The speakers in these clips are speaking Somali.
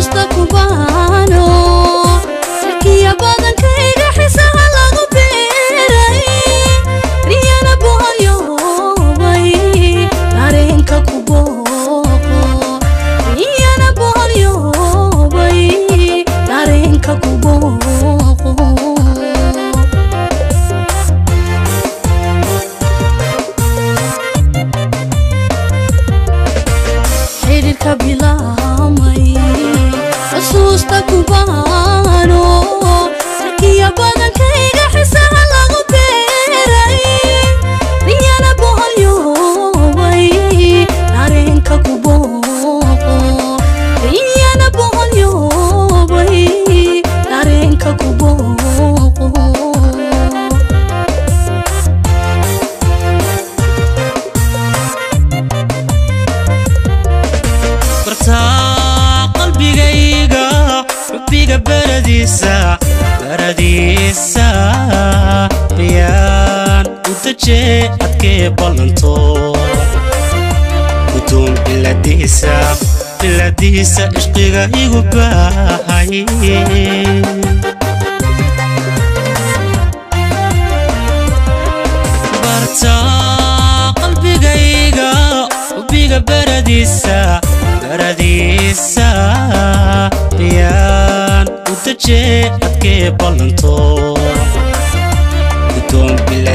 برديسا ريان وتجي أتكي بلنتو كتوم بلاديسا إشقيقا يقباهي برتا قلبي قيقا وبيقا برديسا ريان وتجي أتكي بلنتو كتوم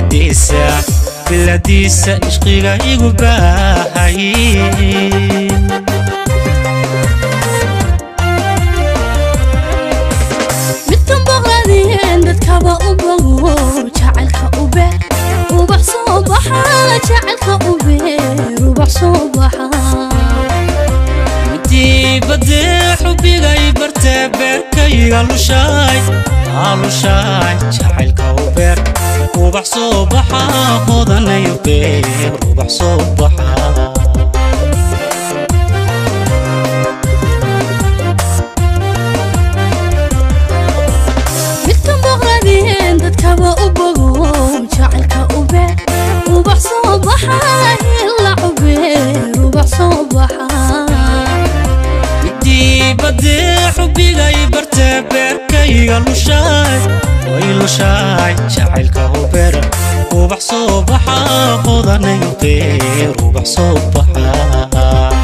بلاديسا إشقيقا يقباهي متن بغادين ددكابا وبغو جعلك أوبير وبح صباحا جعلك أوبير وبح صباحا مدي بدي حبي غي برتبك يالو شاي جعلك أوبير وبح صباحا خذنا يبير وبح صباحا جعلك أوبير وبح صباحا يلا عبير وبح صباحا بدي حبي غي برتبك يالو شاي جعلك أوبير وبح صباحا خذنا يبير وبح صباحا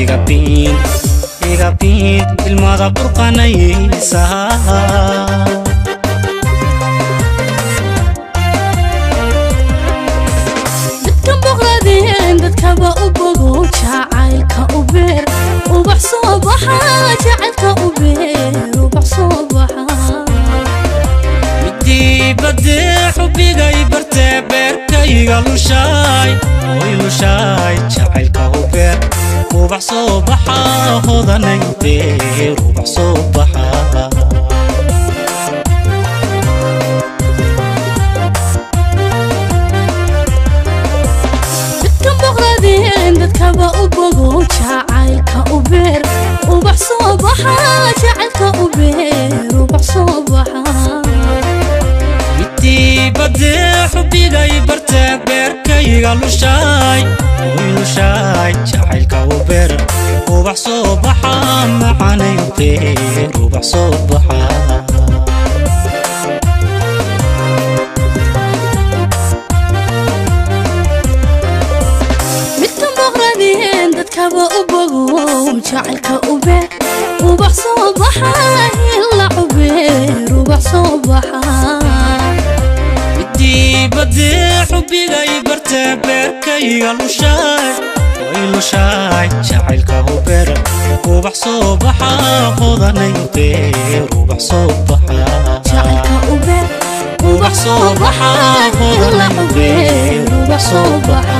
igabin ilmada burqanaysa midkan boqradeen dadkaba u bogo jacaylka u beer ubax soo baxa jacaylka u beer ubax soo baxa midii badee xubigay bartee beerkayga lushaay jacaylka u beer ubax soo baxa hodanay beer ubax soo baxa midkan boqradeen dadkaba u bogo jacaylka u beer ubax soo baxa jacaylka u beer ubax soo baxa midii badee xubigay bartee beerkayga lushaay jacaylka u beer ubax soo baxa macanay beer ubax soo baxa midkan boqradeen dadkaba u bogo jacaylka u beer ubax soo baxa ila u beer ubax soo baxa midii badee xubigay bartee beerkayga lushaay jacaylka u beer ubax soo baxa hodanay beer ubax soo baxa jacaylka u beer ubax soo baxa ila u beer ubax soo baxa